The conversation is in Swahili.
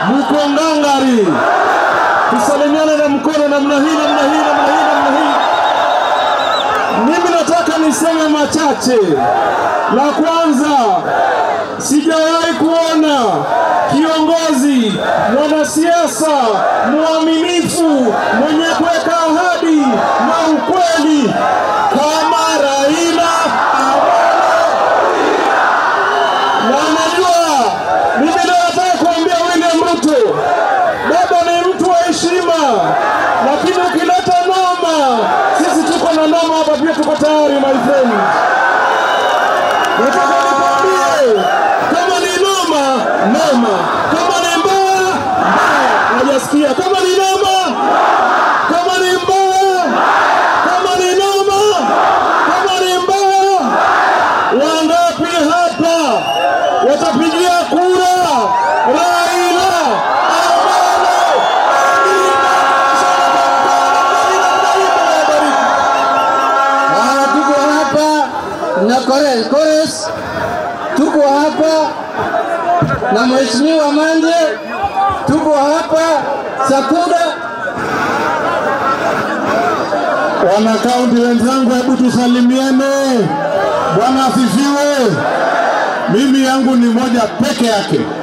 Mko ngangari. Tusalimiane na mkono namna hii. Mimi nataka niseme machache. La kwanza, sijawahi kuona kiongozi, mwanasiasa, muaminifu, mwenye kuweka ahadi na ukweli kama Raila Amolo. Na najua, mimi nataka kuambia William Ruto, baba ni mtu wa heshima, lakini ukileta noma, sisi tuko na noma hapa pia, tuko tayari my friend. Nataka nikwambie, kama ni noma, kama ni mbaya, hajasikia. Kama ni noma, kama ni mbaya, kama ni noma, kama ni mbaya, wangapi hapa watapigia kura Raila Amolo? Tuko hapa na Kores, tuko hapa na Mheshimiwa Manje, tuko hapa Sakuda. Wana kaunti wenzangu, hebu tusalimiane. Bwana asifiwe. Mimi yangu ni moja peke yake.